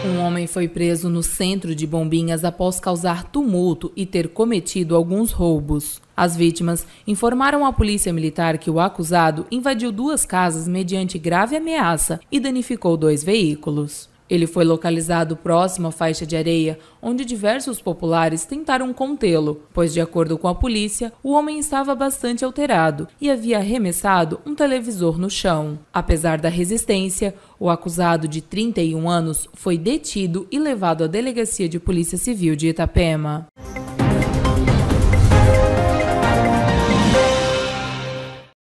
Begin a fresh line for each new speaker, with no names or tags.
Um homem foi preso no centro de Bombinhas após causar tumulto e ter cometido alguns roubos. As vítimas informaram à polícia militar que o acusado invadiu 2 casas mediante grave ameaça e danificou 2 veículos. Ele foi localizado próximo à faixa de areia, onde diversos populares tentaram contê-lo, pois, de acordo com a polícia, o homem estava bastante alterado e havia arremessado um televisor no chão. Apesar da resistência, o acusado de 31 anos foi detido e levado à Delegacia de Polícia Civil de Itapema.